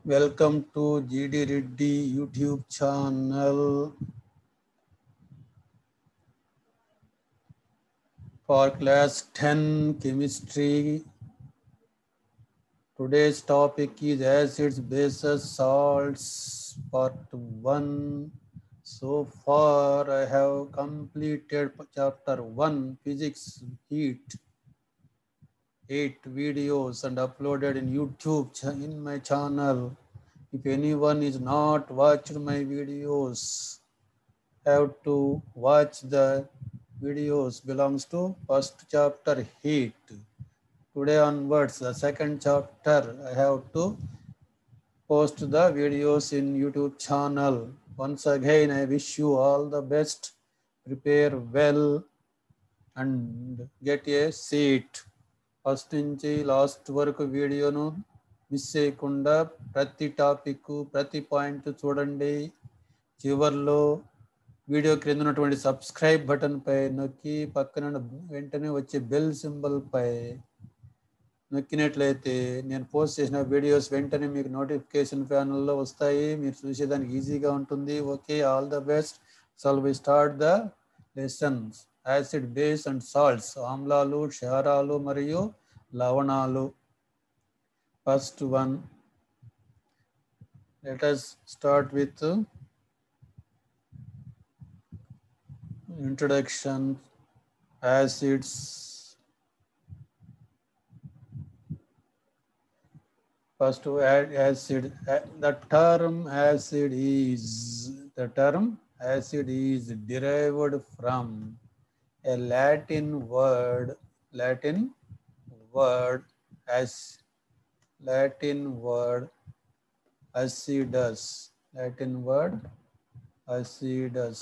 Welcome to GD Reddy YouTube channel for class 10 chemistry. Today's topic is acids, bases, salts, part 1. So far I have completed chapter 1, physics, heat, 8 videos and uploaded in YouTube in my channel. If anyone is not watched my videos, have to watch the videos belongs to first chapter heat. Today onwards, the second chapter, I have to post the videos in YouTube channel. Once again, I wish you all the best. Prepare well and get a seat. First నుంచి last వరకు వీడియోను miss చేయకుండా ప్రతి topic ప్రతి point చూడండి. చివర్లో video క్రింద ఉన్నటువంటి సబ్స్క్రైబ్ బటన్ పై నొక్కి పక్కన వెంటనే వచ్చే బెల్ సింబల్ పై నొక్కినట్లయితే నేను పోస్ట్ చేసిన వీడియోస్ వెంటనే మీకు నోటిఫికేషన్ ప్యానల్లో వస్తాయి. మీరు చూసేదానికి ఈజీగా ఉంటుంది. Okay, all the best. Shall we start the lessons. Acid, base and salts, ఆమ్లాలు, క్షారాలు మరియు లవణాలు. First one, let us start with introduction. Acids. First to add acid. The term acid is derived from a Latin word acidus.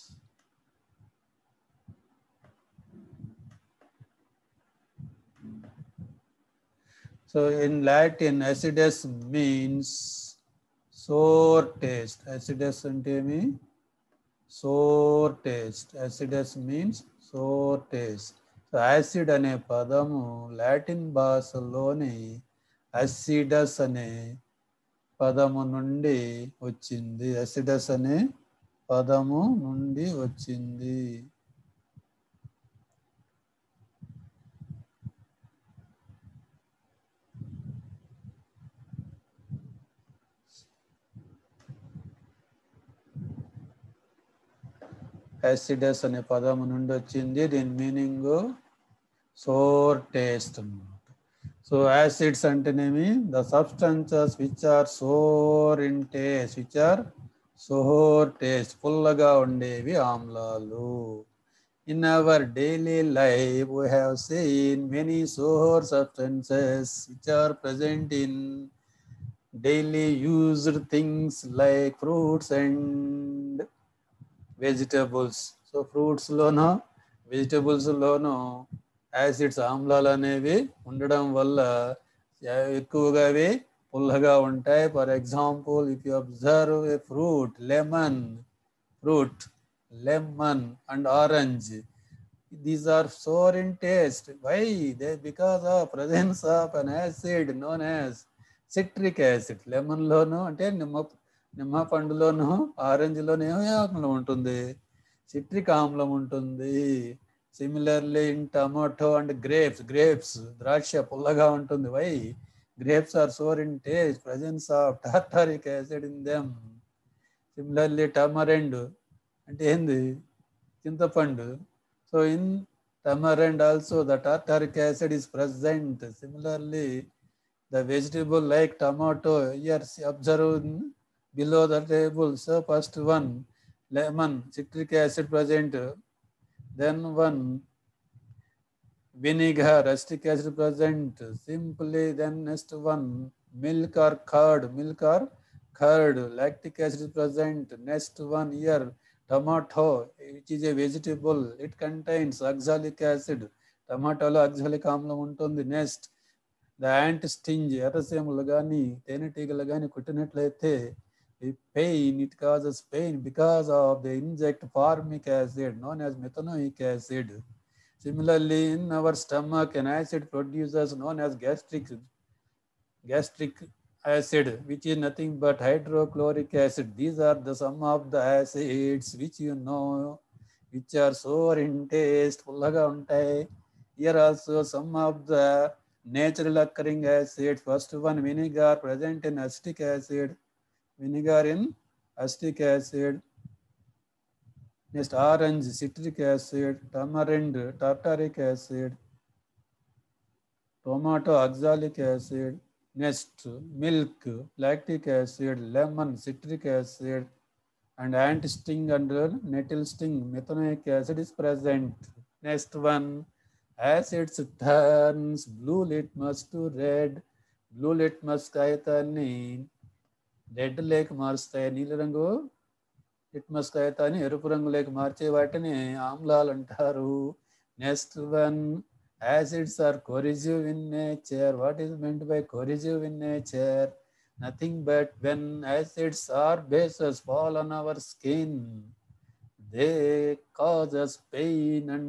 So in Latin, acidus means sour taste. Acidus ante me sour taste. Acidus means sour taste. So acid ane padamu Latin భాషలోని acidus ane పదము నుండి వచ్చింది. acidus అనే పదము నుండి వచ్చింది. acidus అనే పదము నుండి వచ్చింది. దీని మీనింగ్ సోర్ టేస్ట్ అన్నమాట. సో యాసిడ్స్ అంటేనేమి the substances which are sour in taste, పుల్లగా ఉండేవి ఆమ్లాలు. In our daily life, we have seen many sour substances which are present in daily used things like fruits and vegetables. So fruits lono, vegetables lono acids ఆమ్లాలు అనేవి ఉండడం వల్ల ఎక్కువగా అవి పుల్లగా ఉంటాయి. For example, if you observe a fruit, lemon and orange, these are sour in taste. Why? Because of presence of an acid known as citric acid. Lemon లోను అంటే నిమ్మ పండులోను, ఆరెంజ్ లోను ఏమి ఆమ్లం ఉంటుంది? సిట్రిక్ ఆమ్లం ఉంటుంది. Similarly in tomato and grapes, ద్రాక్ష పుల్లగా ఉంటుంది. Why? Grapes are sour in taste, presence of tartaric acid in them. Similarly tamarind అంటే ఏంది? చింతపండు. So in tamarind also the tartaric acid is present. Similarly the vegetable like tomato, here observe below the table. So first one, lemon, citric acid present. Then one, vinegar, acetic acid present. Simply then next one, milk or curd, lactic acid present. Next one here, tomato, which is a vegetable, it contains oxalic acid. టమాటోలో oxalic ఆమ్లం ఉంటుంది. Next the ant stings, ఎర్రసీమలు కానీ తేనెటీగలు కానీ కుట్టినట్లయితే pain, it causes pain because of the inject formic acid known as methanoic acid. Similarly, in our stomach, an acid produces known as gastric acid, which is nothing but hydrochloric acid. These are the some of the acids which you know, which are sour in taste, pullaga untai. Here also some of the natural occurring acids. First one, vinegar, present in acetic acid. Vinegar in acetic acid. Next, orange, citric acid. Tamarind, tartaric acid. Tomato, oxalic acid. Next, milk, lactic acid. Lemon, citric acid. And anti-sting and nettle sting, methanoic acid is present. Next one, acids turns blue litmus to red. Blue litmus కాగితాన్ని red లేక్ మారుస్తాయి. నీలి రంగు litmus కాగితాన్ని ఎరుపు రంగులోకి మార్చే వాటిని ఆమ్లాలు అంటారు. Next one, acids are corrosive in nature. What is meant by corrosive in nature? Nothing but when acids or bases fall on our skin, they cause us pain and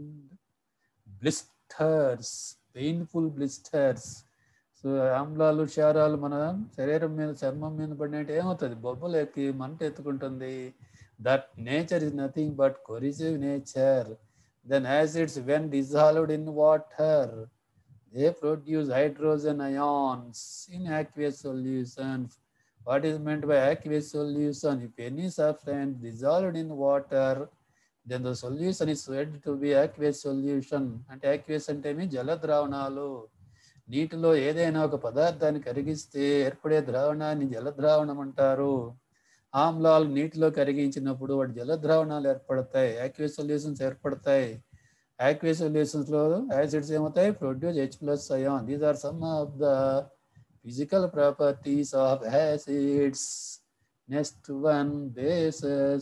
blisters, painful blisters. So ఆమ్లాలు క్షారాలు మన శరీరం మీద చర్మం మీద పడినట్టు ఏమవుతుంది, బొబ్బలు ఎక్కి మంట ఎత్తుకుంటుంది. That nature is nothing but corrosive nature. Then acids, when dissolved in water, they produce hydrogen ions in aqueous solutions. What is meant by aqueous solution? If any substance dissolved in water, then the solution is said to be aqueous solution. అంటే aqueous అంటే మీ జల ద్రావణాలు. నీటిలో ఏదైనా ఒక పదార్థాన్ని కరిగిస్తే ఏర్పడే ద్రావణాన్ని జల ద్రావణం అంటారు. ఆమ్లాలు నీటిలో కరిగించినప్పుడు వాటి జల ద్రావణాలు ఏర్పడతాయి, aqueous solutions ఏర్పడతాయి. Aqueous solutions లో యాసిడ్స్ ఏమవుతాయి, produce H+ ion. These are some of the physical properties of acids. Next one, bases.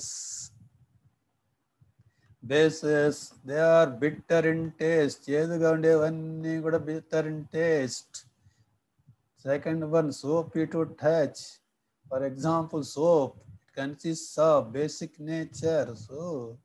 Bases, they are bitter in taste. చేదుగా ఉండేవన్నీ కూడా bitter in taste. Second one, soapy to touch. For example, soap, it consists of basic nature. So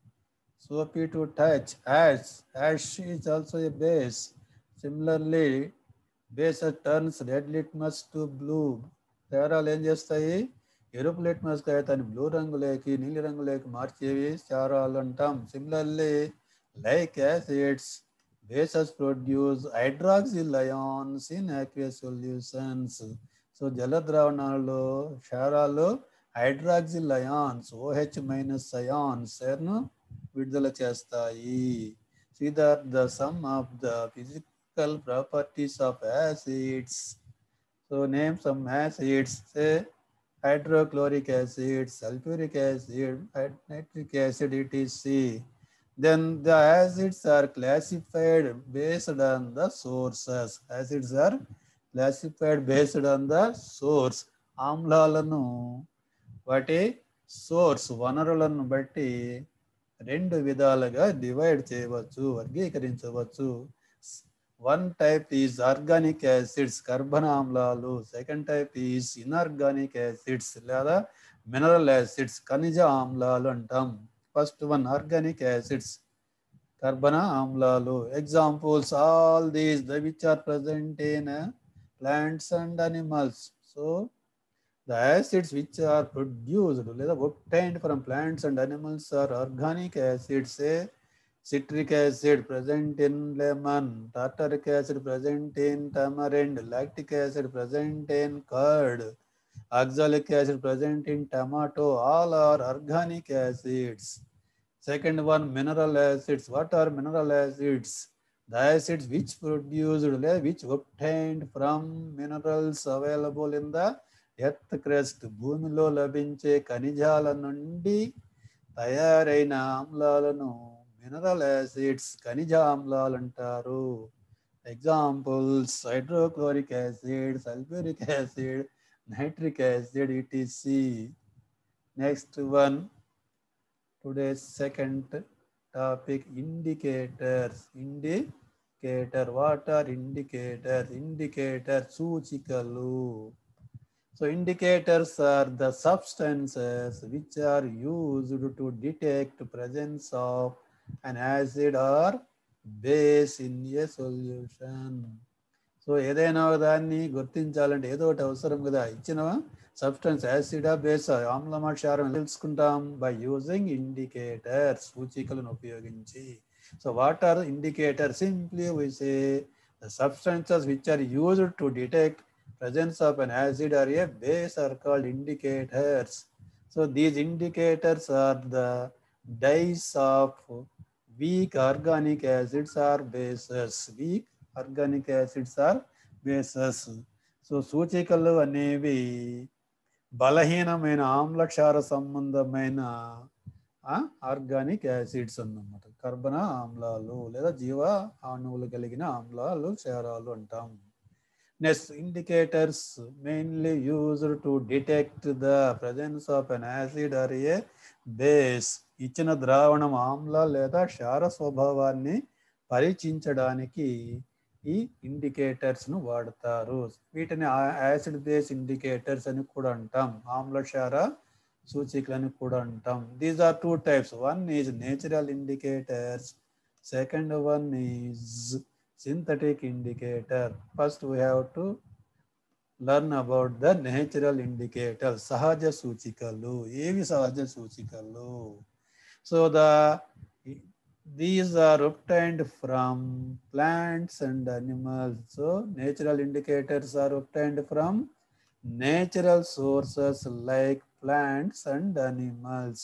soapy to touch. Ash is also a base. Similarly, base turns red litmus to blue. క్షారాలు ఏం చేస్తాయి, ఎరుపు litmus కాగితాన్ని blue రంగులోకి నీలి రంగులోకి మార్చేవి క్షారాలు అంటాం. Similarly, like acids, bases produce hydroxyl ions in aqueous solutions. So జల ద్రావణాల్లో క్షారాలు హైడ్రాక్సిల్ అయాన్స్, OH- అయాన్స్ ను విడుదల చేస్తాయి. See that the sum of the physical properties of acids. So name some acids. Say hydrochloric acid, sulfuric acid, nitric acid, etc. Then the acids are classified based on the sources. Acids are classified based on the source. ఆమ్లాలను వాటి source వనరులను బట్టి రెండు విధాలుగా divide చేయవచ్చు, వర్గీకరించవచ్చు. One type is organic acids, కర్బన ఆమ్లాలు. Second type is inorganic acids లేదా మినరల్ యాసిడ్స్, ఖనిజ ఆమ్లాలు అంటాం. ఫస్ట్ వన్, ఆర్గానిక్ యాసిడ్స్, కర్బన ఆమ్లాలు. Examples, all these which are present in plants and animals. So the acids which are produced లేదా obtained from plants and animals are organic acids. Say citric acid present in lemon, tartaric acid present in tamarind, lactic acid present in curd, oxalic acid present in tomato. All are organic acids. Second one, mineral acids. What are mineral acids? The acids which produced, which obtained from minerals available in the earth crust, భూమిలో లభించే ఖనిజాల నుండి తయారైన ఆమ్లాలను mineral acids, ఖనిజ ఆమ్లాలు అంటారు. Examples, hydrochloric acid, sulphuric acid, nitric acid, etc. Next one, today's second topic, indicators. Indicator, what are indicators? Indicator సూచికలు. So indicators are the substances which are used to detect presence of an acid or base in a solution. So ఏదైనా దాన్ని గుర్తించాలంటే ఏదో ఒకటి అవసరం కదా. ఇచ్చిన substance యాసిడా బేసా ఆమ్లమా క్షారం తెలుసుకుంటాం by using indicators, సూచికలను ఉపయోగించి. So what are indicators? Simply we say the substances which are used to detect presence of an acid or a base are called indicators. So these indicators are the dyes of weak organic acids or bases. Weak organic acids or bases. So సూచికలు అనేవి బలహీనమైన ఆమ్లక్షార సంబంధమైన organic acids అన్నమాట. కర్బన ఆమ్లాలు లేదా జీవ అణువులు కలిగిన ఆమ్లాలు, క్షారాలు అంటాం. Next, indicators mainly used to detect the presence of an acid or a base. ఇచ్చిన ద్రావణం ఆమ్ల లేదా క్షార స్వభావాన్ని పరీక్షించడానికి ఈ ఇండికేటర్స్ను వాడతారు. వీటిని యాసిడ్ బేస్ ఇండికేటర్స్ అని కూడా అంటాం, ఆమ్ల క్షార సూచికలని కూడా అంటాం. These are two types. One is natural indicators, second one is synthetic indicator. First we have to learn about the natural indicator. Sahaja సూచికలు. ఏవి సహజ సూచికలు? So these are obtained from plants and animals. So natural indicators are obtained from natural sources like plants and animals.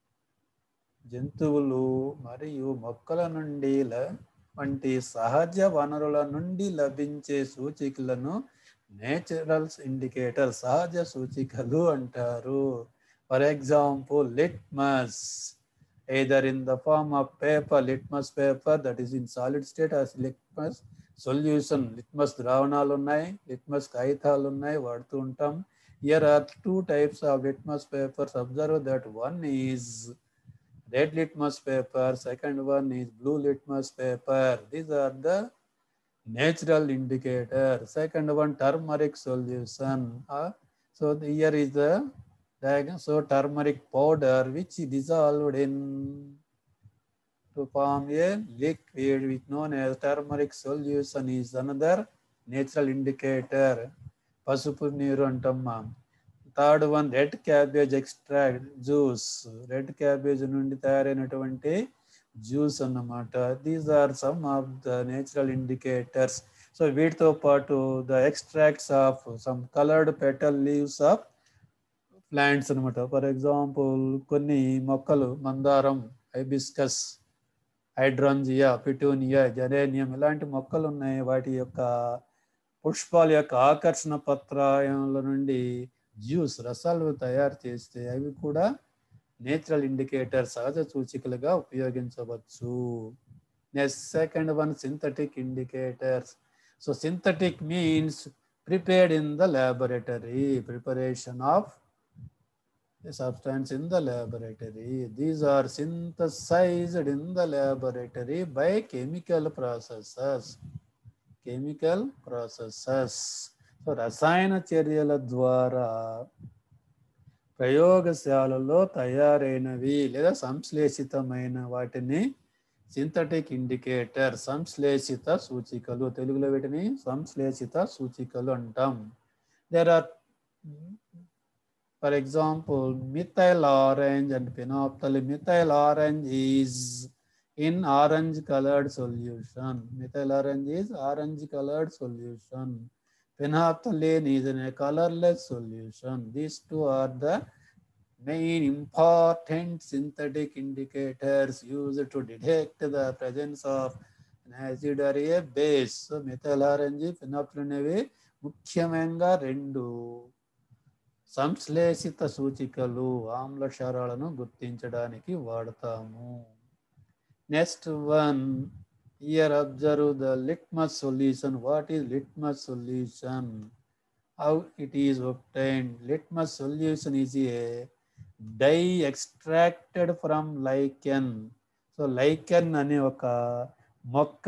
జంతువులు మరియు మొక్కల నుండి వంటి సహజ వనరుల నుండి లభించే సూచికలను నేచురల్ ఇండికేటర్, సహజ సూచికలు అంటారు. For example litmus, either in the form of paper, litmus paper that is in solid state, as litmus solution. Litmus ద్రావణాలు ఉన్నాయి, లిట్మస్ కాగితాలు ఉన్నాయి, వాడుతూ ఉంటాం. Here are two types of litmus papers. Observe that one is red litmus paper, second one is blue litmus paper. These are the natural indicator. Second one, turmeric solution. So here is the diagram. So turmeric powder which is dissolved in to form a liquid which known as turmeric solution is another natural indicator. పసుపు నీరు అంటాం. Third one red cabbage extract juice, red cabbage నుండి తయారైనటువంటి juice అన్నమాట. These are some of the natural indicators. So వీటితో పాటు the extracts of some coloured petal leaves of plants అనమాట. For example కొన్ని మొక్కలు, మందారం, హైబిస్కస్, హైడ్రాంజియా, పిటూనియా, జెరేనియం ఇలాంటి మొక్కలు ఉన్నాయి. వాటి యొక్క పుష్పాల యొక్క ఆకర్షణ పత్రాల నుండి జ్యూస్, రసాలు తయారు చేస్తే అవి కూడా నేచురల్ ఇండికేటర్, సహజ సూచికలుగా ఉపయోగించవచ్చు. Next second one synthetic indicators. So synthetic means prepared in the laboratory, preparation of a substance in the laboratory. These are synthesized in the laboratory by chemical processes. Chemical processes. So రసాయన చర్యల ద్వారా ప్రయోగశాలలో తయారైనవి లేదా సంశ్లేషితమైన వాటిని synthetic indicator, సంశ్లేషిత సూచికలు. తెలుగులో వీటిని సంశ్లేషిత సూచికలు అంటాం. There are for example methyl orange and phenolphthalein. Methyl orange is in orange colored solution. Methyl orange is orange colored solution. Phenolphthalein is in a colorless solution. These two are the main important synthetic indicators used to detect the presence of an acid or a base. So methyl orange, phenolphthalein అనేవి ముఖ్యంగా రెండు సంశ్లేషిత సూచికలు, ఆమ్ల క్షారాలను గుర్తించడానికి వాడతాము. Next one, here observe the litmus solution. What is litmus solution? How it is obtained? Litmus solution is a dye extracted from lichen. So lichen అనే ఒక మొక్క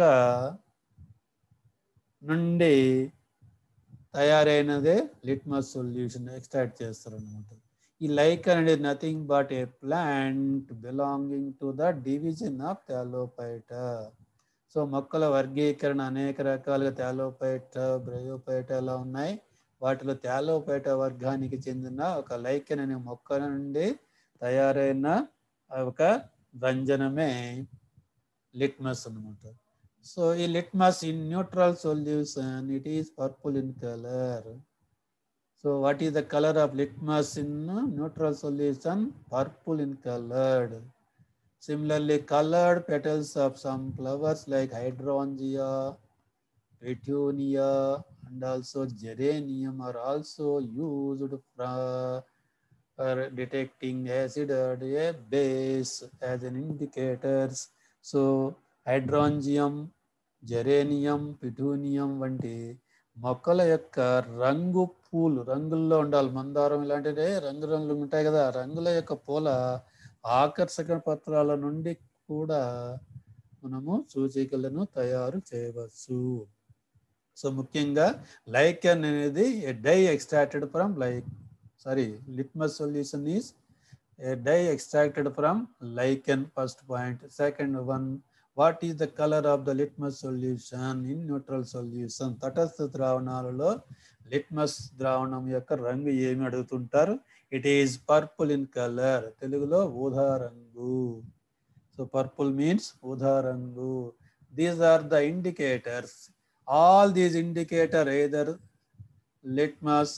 నుండి తయారైనదే లిట్మస్ సొల్యూషన్ ఎక్స్ట్రాక్ట్ చేస్తారు అన్నమాట. ఈ లైకన్ అనేది nothing but a plant belonging to the division of Thallophyta. So మొక్కల వర్గీకరణ అనేక రకాలుగా థాలోపైట, బ్రయోపైట అలా ఉన్నాయి. వాటిలో థాలోపైట వర్గానికి చెందిన ఒక లైకెన్ అనే మొక్క నుండి తయారైన ఒక వ్యంజనమే లిట్మస్ అన్నమాట. సో ఈ litmus in neutral solution it is purple in colour. So what is the colour of litmus in neutral solution? Purple in colored. Similarly, colored petals of some flowers like hydrangea, petunia, and also geranium are also used for detecting acid or a base as an indicators. So hydrangeum, geranium, petunia వంటి మొక్కల యొక్క రంగు పూలు రంగుల్లో ఉండాలి. మందారం ఇలాంటివి రంగులు ఉంటాయి కదా, రంగుల యొక్క పూల ఆకర్షక పత్రాల నుండి కూడా మనము సూచికలను తయారు చేయవచ్చు. సో ముఖ్యంగా లైకెన్ అనేది a dye extracted from litmus solution is a dye extracted from lichen. First point. Second one, what is the colour of the litmus solution in neutral solution? తటస్థ ద్రావణాలలో లిట్మస్ ద్రావణం యొక్క రంగు ఏమి అడుగుతుంటారు? It is purple in colour. తెలుగులో ఊదా రంగు. సో పర్పుల్ మీన్స్ ఊదా రంగు. These are the indicators. All these indicator either litmus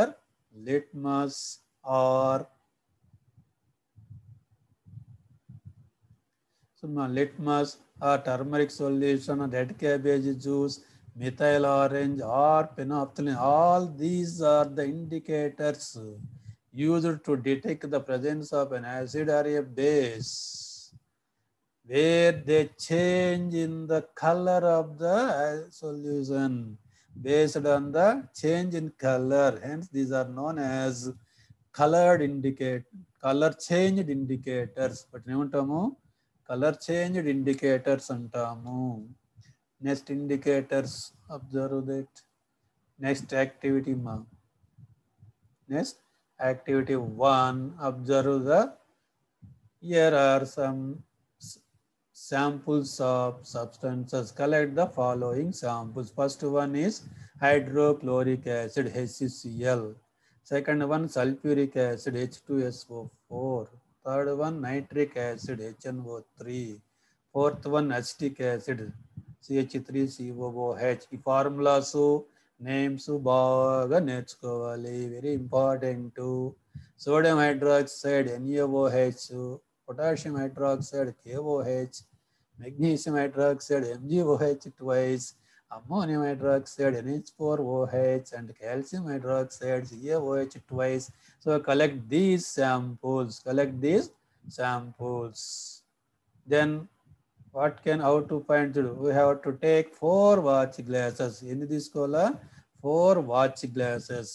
or litmus or turmeric solution, red cabbage juice, methyl orange or phenolphthalein. All these are the indicators used to detect the presence of an acid or a base, where they change in the color of the solution based on the change in color. Hence, these are known as color changed indicators. But ఏమంటాము? Colour changed indicators అంటాము. Next indicators observe that. Next activity next activity 1, observe the here are some samples of substances. Collect the following samples. First one is hydrochloric acid HCl. Second one sulfuric acid H2SO4. Third one nitric acid HNO3. Fourth one acetic acid CH3COOH. ఈ formulas names బాగా నేర్చుకోవాలి. Very important. Sodium hydroxide NaOH, potassium hydroxide KOH, magnesium hydroxide MgOH twice, ammonium hydroxide NH4OH, and calcium hydroxide CaOH twice. So collect these samples. Then how to find it? We have to take 4 watch glasses. ఎన్ని తీసుకోవాలా? 4 watch glasses.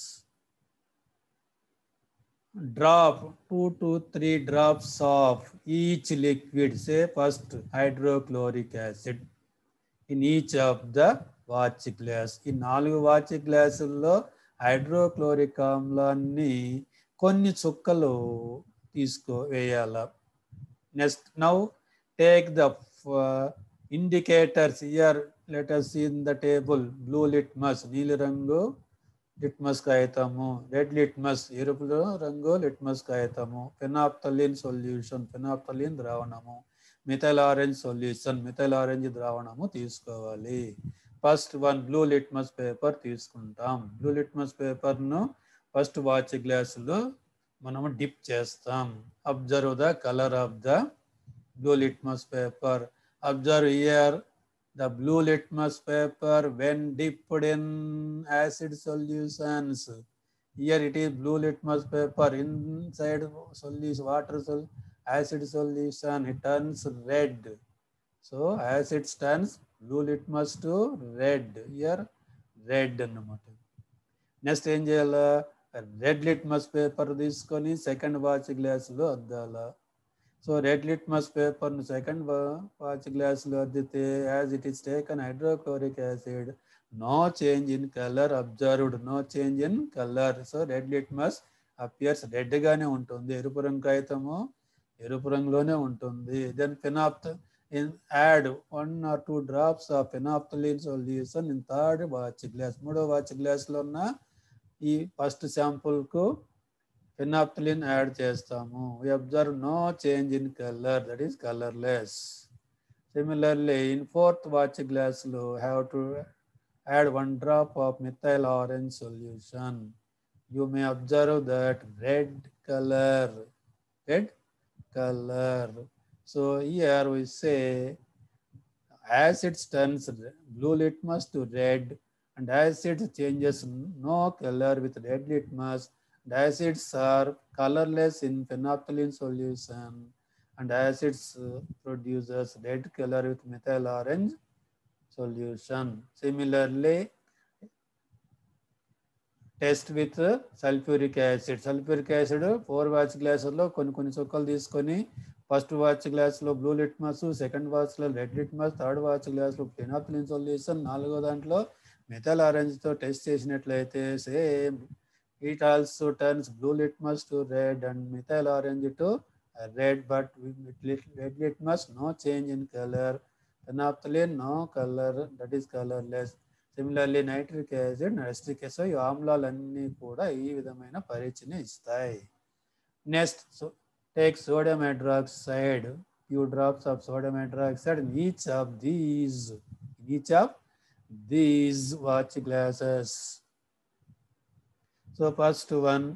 Drop 2 to 3 drops of each liquid, say first hydrochloric acid, in each of the watch glass. ఈ 4 watch గ్లాసుల్లో hydrochloric ఆమ్లాన్ని కొన్ని చుక్కలు వేయాల. Next now take the indicators. Here let us see in the table. Blue litmus నీలి రంగు litmus కాగితము, red litmus ఎరుపు రంగు litmus కాగితము, ఫెనాప్థలిన్ సొల్యూషన్ ఫెనాప్థలిన్ ద్రావణము, methyl orange solution methyl orange ద్రావణము తీసుకోవాలి. First one blue litmus paper తీసుకుంటాం. Blue litmus పేపర్ను ఫస్ట్ వాచ్ గ్లాసులో మనము డిప్ చేస్తాం. Observe the colour of the blue litmus paper. Observe here the blue litmus paper when dipped in acid solutions. Here it is blue litmus paper. Inside solution, acid solution, it turns red. So acid turns blue litmus to red. Here red అన్నమాట. Next ఏం చేయాలా? Red litmus paper తీసుకొని second watch గ్లాసులో అద్దాలా. So red litmus పేపర్ను second watch గ్లాసులో అద్దితే as it is taken hydrochloric acid, no change in colour observed, no change in colour. So red litmus appears రెడ్గానే ఉంటుంది. ఎరుపు రంగు కాగితము ఎరుపు రంగులోనే ఉంటుంది. Then add 1 or 2 drops of phenolphthalein solution in third watch glass. మూడో వాచ్ గ్లాస్లో ఉన్న ఈ ఫస్ట్ శాంపుల్కు phenolphthalein యాడ్ చేస్తాము. We observe no change in color, that is colorless. Similarly, in fourth watch glassలో have to add 1 drop of methyl orange solution. You may observe that red color. So here we say acid turns blue litmus to red, and acid changes no color with red litmus, and acids are colorless in phenolphthalein solution, and acids produces red color with methyl orange solution. Similarly, test with sulphuric acid. Sulphuric acid 4 watch గ్లాసుల్లో కొన్ని చుక్కలు తీసుకొని first watch గ్లాస్లో blue litmus, second వాచ్లో red litmus, third watch గ్లాస్లో phenolphthalein solution, 4వ దాంట్లో methyl ఆరెంజ్తో టెస్ట్ చేసినట్లయితే same it also turns blue litmus to red and methyl orange to red, but red litmus no change in colour, phenolphthalein no colour, that is colourless. Similarly nitric acid, acetic acid, ఈ ఆమ్లాలన్నీ కూడా ఈ విధమైన పరీక్షని ఇస్తాయి. Next take sodium hydroxide, few drops of sodium hydroxide in each of these watch glasses. So first one,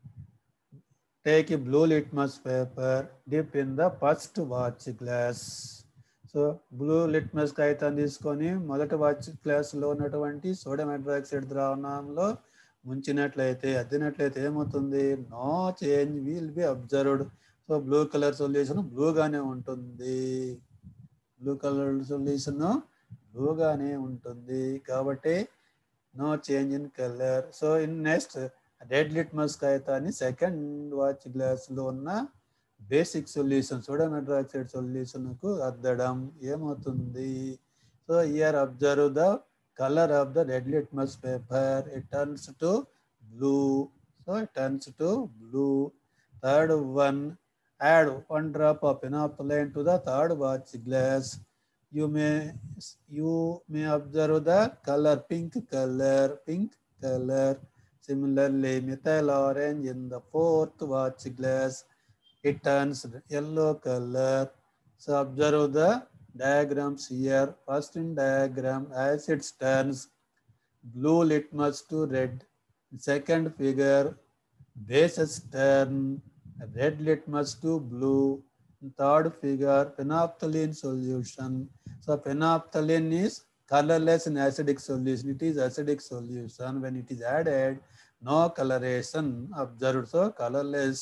take a blue litmus paper, dip in the first watch glass. So blue litmus కాగితాన్ని తీసుకొని మొదటి watch గ్లాస్లో ఉన్నటువంటి sodium hydroxide ద్రావణంలో ముంచినట్లయితే అద్దినట్లయితే ఏమవుతుంది? No change will be observed. So blue colour solution బ్లూగానే ఉంటుంది, బ్లూ కలర్ సొల్యూషన్ బ్లూగానే ఉంటుంది కాబట్టి no change in colour. So in next red litmus కాగితాన్ని సెకండ్ వాచ్ గ్లాస్లో ఉన్న బేసిక్ సొల్యూషన్ సోడియం హైడ్రాక్సైడ్ సొల్యూషన్కు అద్దడం ఏమవుతుంది? So here observe the colour of the red litmus paper, it turns to blue. So it turns to blue. Third one, add 1 drop of phenolphthalein to the third watch glass. You may observe the color pink color. Similarly, methyl orange in the fourth watch glass, it turns yellow color. So observe the diagrams here. First in diagram, acids turns blue litmus to red. Second figure, bases turn red litmus to blue. Third figure, phenolphthalein solution. So phenolphthalein is colorless in acidic solution. It is acidic solution. When it is added, no coloration observed. So colorless.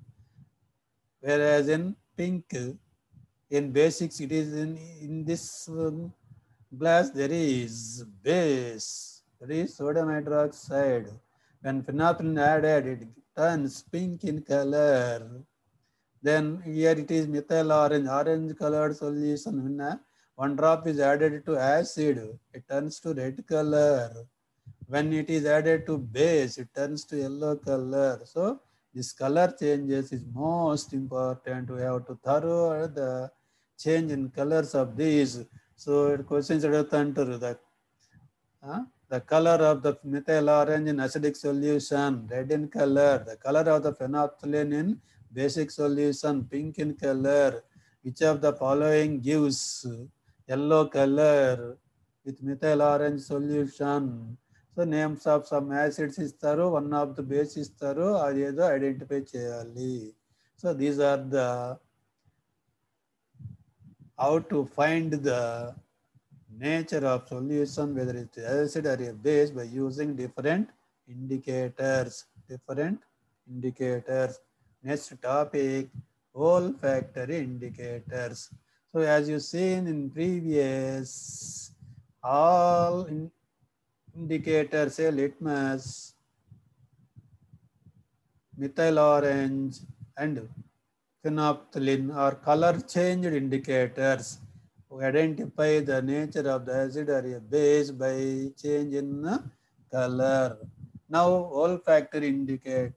Whereas in pink, in basics, it is in this glass there is base, there is sodium hydroxide. When phenolphthalein added, it turns pink in color. Then here it is methyl orange colored solution. When 1 drop is added to acid, it turns to red color. When it is added to base, it turns to yellow color. So this color changes is most important. We have to thorough the change in colors of these. So questions adugutantaru the color of the methyl orange in acidic solution, red in color. The color of the phenolphthalein in basic solution, pink in color. Which of the following gives yellow color with methyl orange solution? So names of some acids istaru, one of the base istaru, adi edo identify cheyali. So these are the how to find the nature of solution, whether it is acid or a base, by using different indicators. Next topic, olfactory indicators. So as you seen in previous, all indicators, say litmus, methyl orange and phenolphthalein are color changed indicators. We identify the nature of the acid or a base by change in color. Now olfactory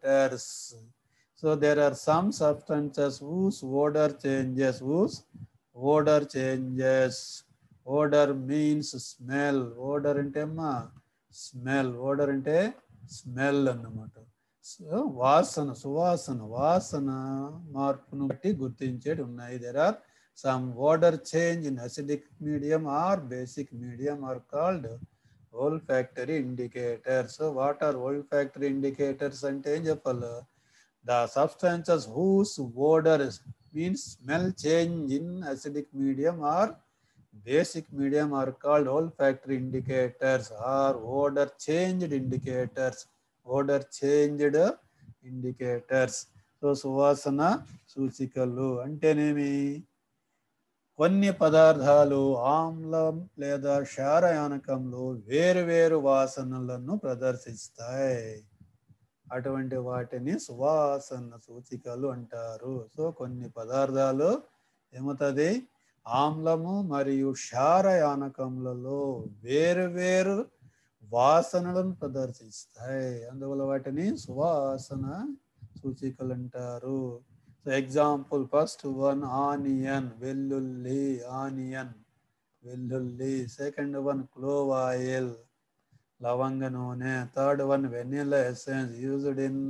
indicators. So there are some substances whose odor changes, Odor changes. Odor means smell. Odor ante amma smell. Odor ante smell అన్నమాట. So వాసన వాసన మార్పును బట్టి గుర్తించేటి ఉన్నాయి. There are some odor change in acidic medium or basic medium are called olfactory indicators. So what are olfactory indicators అంటే ఏం చెప్పాలి? The substances whose odor means smell change in acidic medium or basic medium are called olfactory indicators or odor changed indicators. Odor changed indicators. So సువాసన సూచికలు అంటేనేమి? కొన్ని పదార్థాలు ఆమ్లం లేదా క్షారయానకంలో వేరు వాసనలను ప్రదర్శిస్తాయి. అటువంటి వాటిని సువాసన సూచికలు అంటారు. సో కొన్ని పదార్థాలు ఏమవుతుంది? ఆమ్లము మరియు క్షారయానకములలో వేరు వాసనలను ప్రదర్శిస్తాయి. అందువల్ల వాటిని సువాసన సూచికలు అంటారు. So example, first one onion, వెల్లుల్లి, ఆనియన్ వెల్లుల్లి. సెకండ్ వన్ క్లోవ్ ఆయిల్, లవంగ నూనె. Third one vanilla essence used in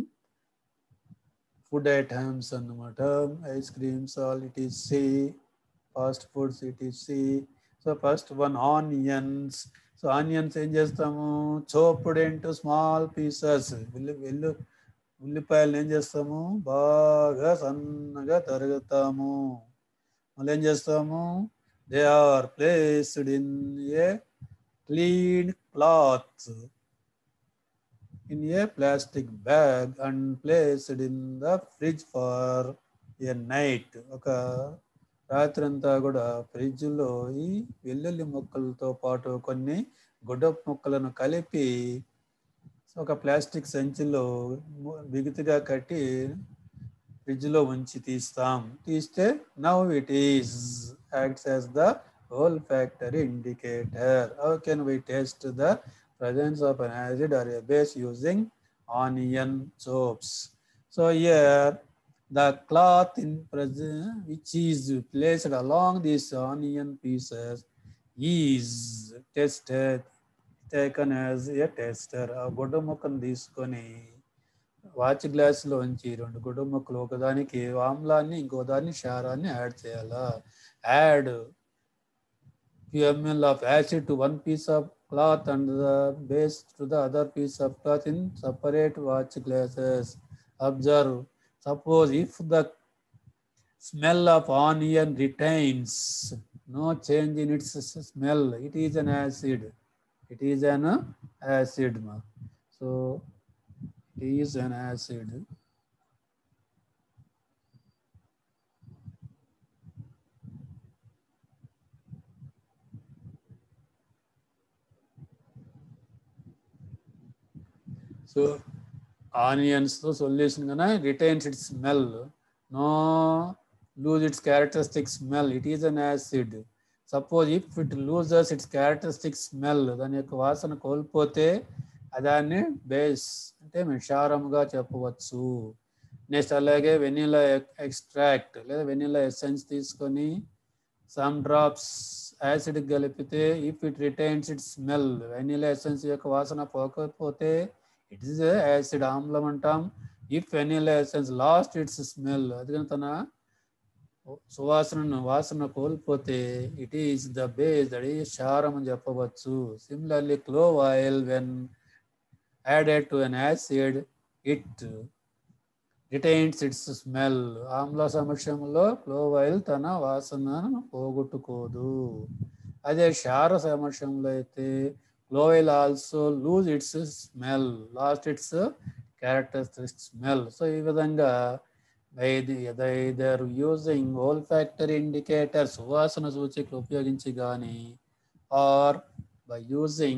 food items అన్నమాట. Ice creams all it is see, fast foods it is see. So first one onions. So onions ఏం చేస్తాము? Chopped into small pieces. ఉల్లిపాయలు ఏం చేస్తాము? బాగా సన్నగా తరుగుతాము. మళ్ళీ ఏం చేస్తాము? They are placed in a clean cloth in a plastic bag and placed in the fridge for a night. ఒక రాత్రంతా కూడా ఫ్రిడ్జ్లో ఈ వెల్లుల్లి ముక్కలతో పాటు కొన్ని గుడ్డపు ముక్కలను కలిపి ఒక ప్లాస్టిక్ సంచిలో బిగుతుగా కట్టి ఫ్రిడ్జ్లో ఉంచి తీస్తే now it is acts as the olfactory indicator. How can we test the presence of an acid or a base using onion chops? So here the cloth in present which is placed along these onion pieces is tested, taken as a tester. ఆ గుడ్డ ముక్కను తీసుకొని watch గ్లాసులోంచి రెండు గుడ్డ ముక్కలు ఒకదానికి ఆమ్లాన్ని ఇంకోదాన్ని క్షారాన్ని యాడ్ చేయాలా. Add ml of acid to one piece of cloth and the base to the other piece of cloth in separate watch glasses. Observe, suppose if the smell of onion retains no change in its smell, it is an acid. It is an acid. So it is an acid. So onions to solution gana retains its smell, no lose its characteristic smell, it is an acid. Suppose if it loses its characteristic smell, దాని యొక్క వాసన కోల్పోతే అదాన్ని base అంటే క్షారముగా చెప్పవచ్చు. Next అలాగే vanilla extract లేదా vanilla essence తీసుకొని some drops acid కలిపితే if it retains it smell, vanilla essence యొక్క వాసన పోకపోతే ఇట్ ఈస్ యాసిడ్, ఆమ్లం అంటాం. If vanilla essence lost its smell, అది తన వాసన కోల్పోతే it is the base, that is క్షారం అని చెప్పవచ్చు. Similarly clove oil when added to an acid it retains its smell. ఆమ్ల సమక్షంలో క్లోవ్ ఆయిల్ తన వాసనను పోగొట్టుకోదు. అదే క్షార సమక్షంలో అయితే clove oil also lose its smell, lost its characteristic smell. So ఈ విధంగా either using olfactory indicators సువాసన సూచికలు ఉపయోగించి కానీ or by using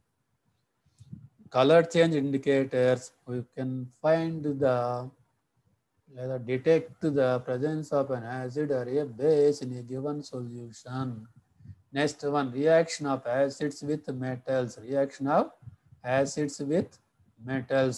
color change indicators we can find the లేదా detect the presence of an acid or a base in a given solution. Next one, reaction of acids with metals. Reaction of acids with metals.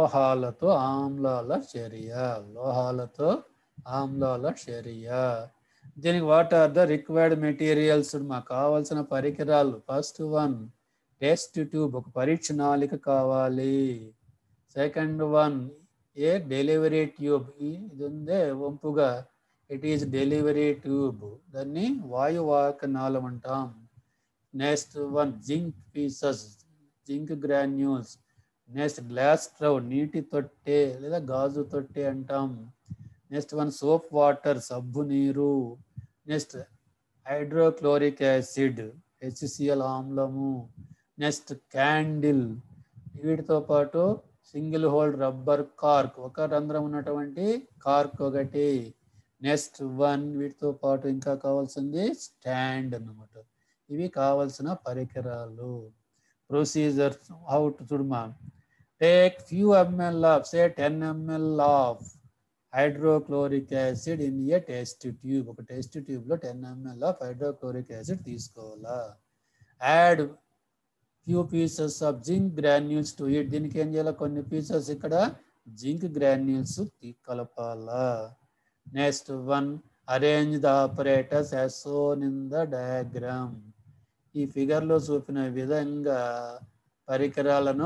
లోహాలతో ఆమ్లాల చర్య. దీనికి what are the required materials, మాకు కావాల్సిన పరికరాలు. First one test tube, ఒక పరీక్ష నాళిక కావాలి. Second one a delivery tube, ఇది ఉందే వంపుగా, ఇట్ ఈస్ డెలివరీ ట్యూబ్, దాన్ని వాయువాహక నాళం అంటాం. Next one zinc pieces, zinc granules. Next glass trough, నీటి తొట్టె లేదా గాజు తొట్టె అంటాం. నెక్స్ట్ వన్ సోప్ వాటర్, సబ్బు నీరు. నెక్స్ట్ హైడ్రోక్లోరిక్ యాసిడ్, HCl ఆమ్లము. నెక్స్ట్ క్యాండిల్, వీటితో పాటు సింగిల్ హోల్ రబ్బర్ కార్క్, ఒక రంధ్రం ఉన్నటువంటి కార్క్ ఒకటి. నెక్స్ట్ వన్ వీటితో పాటు ఇంకా కావాల్సింది స్టాండ్ అన్నమాట. ఇవి కావాల్సిన పరికరాలు. ప్రొసీజర్స్ హౌ టు చూడమా, take few ml of say 10 ml of hydrochloric acid in a test tube, ఒక టెస్ట్ ట్యూబ్లో 10 ml ఆఫ్ హైడ్రోక్లోరిక్ యాసిడ్ తీసుకోవాలా. Add few pieces of zinc granules to it, దీనికి ఏం చేయాలి, కొన్ని పీసెస్ ఇక్కడ జింక్ గ్రాన్యూల్స్ కలపాలా. Next one arrange the operators as shown in the diagram, ఈ ఫిగర్లో చూపిన విధంగా పరికరాలను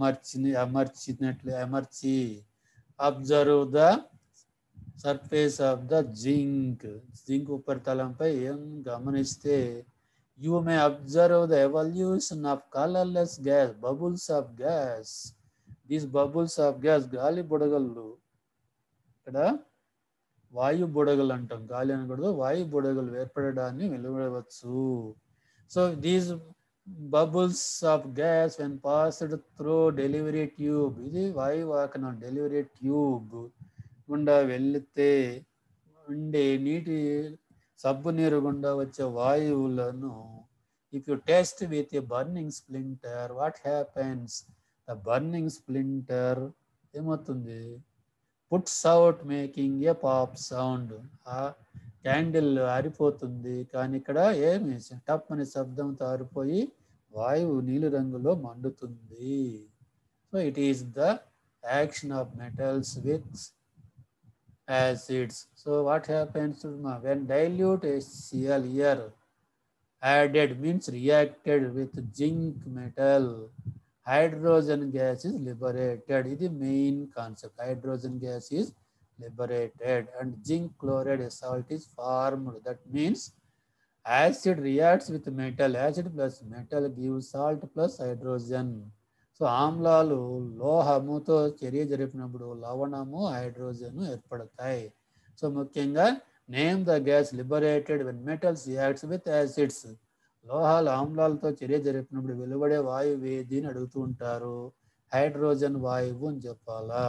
అమర్చి observe the surface of the zinc, zinc ఉపరితలంపై ఏం గమనిస్తే, you may observe the evolution of colourless gas, bubbles of gas. These bubbles of gas, గాలి బుడగలు, ఇక్కడ వాయు బుడగలు అంటాం, గాలి అనకూడదు, వాయు బుడగలు ఏర్పడడాన్ని వెలువడవచ్చు. So these bubbles of gas when passed through delivery tube, ఇది వాయువాహక డెలివరీ ట్యూబ్ గుండా వెళితే ఉండే నీటి సబ్బు నీరు గుండా వచ్చే వాయువులను, if you test with a burning splinter, what happens, the burning splinter ఏమవుతుంది, puts out making a pop sound, ఆ క్యాండిల్ ఆరిపోతుంది, కానీ ఇక్కడ ఏమి టప్ అనే శబ్దంతో ఆరిపోయి వాయువు నీలి రంగులో మండుతుంది. So it is the action of metals with acids. So what happens when dilute HCl here added means reacted with zinc metal, hydrogen gas is liberated. This is the main concept. Hydrogen gas is liberated and zinc chloride salt is formed. That means acid reacts with metal. Acid plus metal gives salt plus hydrogen. సో ఆమ్లాలు లోహముతో చర్య జరిపినప్పుడు లవణము hydrogen ఏర్పడతాయి. So ముఖ్యంగా name the gas liberated when metals reacts with acids, లోహాలు ఆమ్లాలతో చర్య జరిపినప్పుడు వెలువడే వాయువు ఏది అని అడుగుతూ ఉంటారు, హైడ్రోజన్ వాయువు అని చెప్పాలా.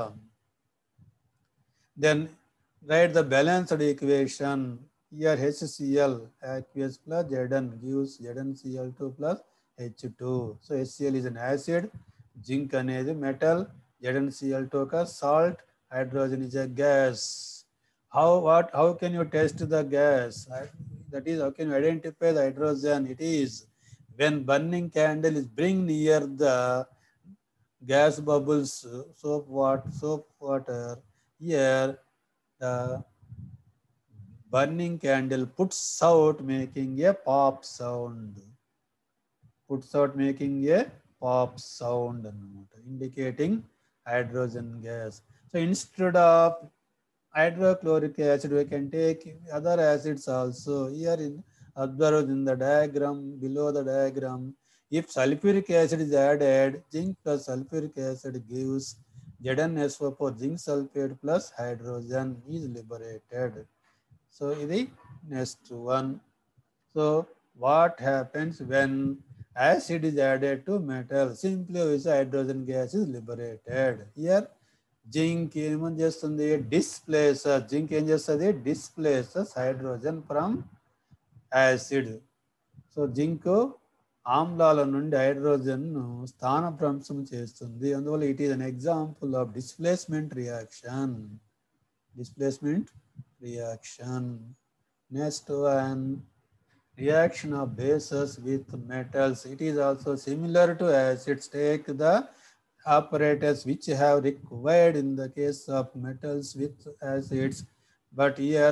Then write the balanced equation. Here HCl aqueous plus Zn gives ZnCl2 plus H2. So HCl is an acid, zinc అనేది metal, ZnCl2 ka salt, hydrogen is a gas. How can you test the gas? That is, how can you identify the hydrogen? It is when burning candle is bring near the gas bubbles, soap water. Here the burning candle puts out making a pop sound. Puts out making a pop sound, indicating hydrogen gas. So instead of hydrochloric acid, we can take other acids also. Here observed in the diagram, below the diagram, if sulfuric acid is added, zinc plus sulfuric acid gives ZnSO4, zinc sulfate plus hydrogen is liberated. So ఇది next one. So what happens when acid is added to metal? Simply hydrogen gas is liberated. Here zinc ఏమని చేస్తుంది, displaces, zinc ఏం చేస్తుంది, displaces hydrogen from acid. So zinc ఆమ్లాల నుండి hydrogen స్థానభ్రంశం చేస్తుంది, అందువల్ల it is an example of displacement reaction. Displacement reaction. Next one, reaction of bases with metals. It is also similar to acids. Take the apparatus which have required in the case of metals with acids, but here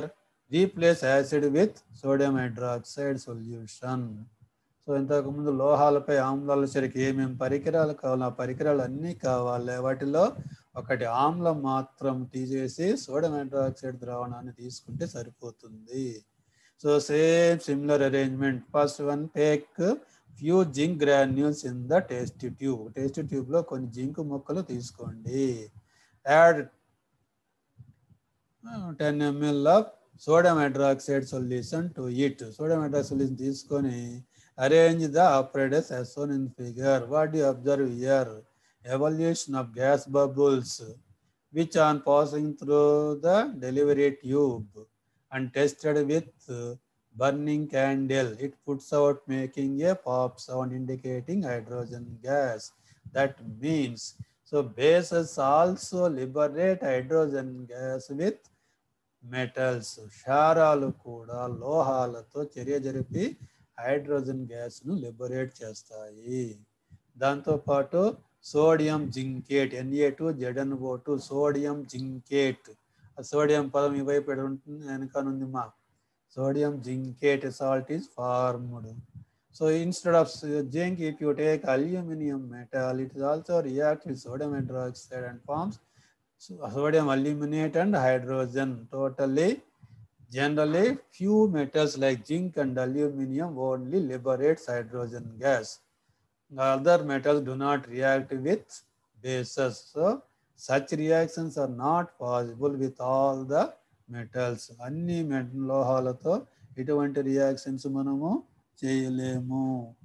replace acid with sodium hydroxide solution. So ఇంతకుముందు లోహాలపై ఆమ్లాల చర్యకి ఏమేమి పరికరాలు కావాలి, ఆ పరికరాలు అన్నీ కావాలి. వాటిలో ఒకటి ఆమ్లం మాత్రం తీసేసి సోడియం హైడ్రాక్సైడ్ ద్రావణాన్ని తీసుకుంటే సరిపోతుంది. So same similar arrangement. First one, take few zinc granules in the test tube. Test ట్యూబ్లో కొన్ని జింక్ ముక్కలు తీసుకోండి. Add 10 ml of sodium hydroxide solution to it. Sodium hydroxide solution తీసుకొని arrange the apparatus as shown in figure. What do you observe here? Evolution of gas bubbles which on passing through the delivery tube and tested with burning candle, it puts out making a pop sound indicating hydrogen gas. That means, so bases also liberate hydrogen gas with metals. క్షారాలు కూడా లోహాలతో చర్య జరిపి hydrogen గ్యాస్ను liberate చేస్తాయి. దాంతోపాటు sodium zincate, Na2ZnO2, sodium zincate. ఆ sodium పదం ఈ వైపు ఉంటుంది, వెనకనుంది మా. Sodium zincate salt is formed. So instead of zinc, if you take aluminum metal, it also reacts with sodium hydroxide and forms sodium aluminate and hydrogen. Generally few metals like zinc and aluminum only liberates hydrogen gas. Other metals do not react with bases. So such reactions are not possible with all the metals. అన్ని లోహాలతో ఇటువంటి reactions మనము చేయలేము.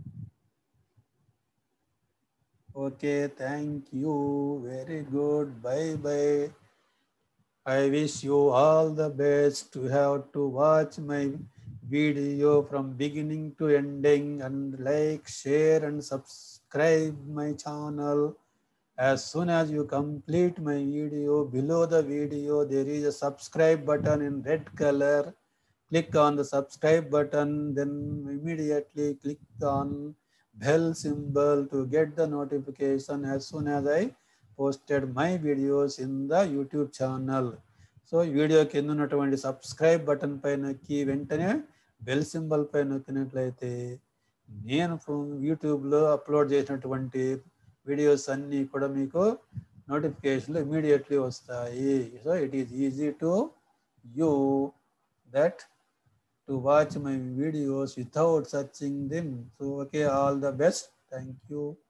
Okay, thank you. Very good. Bye bye. I wish you all the best. To have to watch my video from beginning to ending, and like, share and subscribe my channel. As soon as you complete my video, below the video there is a subscribe button in red color. Click on the subscribe button, then immediately click on bell symbol to get the notification as soon as I posted my videos in the YouTube channel. So video కింద ఉన్నటువంటి subscribe button పై నొక్కి వెంటనే bell symbol పై నొక్కినట్లయితే నేను యూట్యూబ్లో upload చేసినటువంటి videos అన్నీ కూడా మీకు నోటిఫికేషన్లు ఇమీడియట్లీ వస్తాయి. So it is easy to you that to watch my videos without searching them. So okay, all the best. Thank you.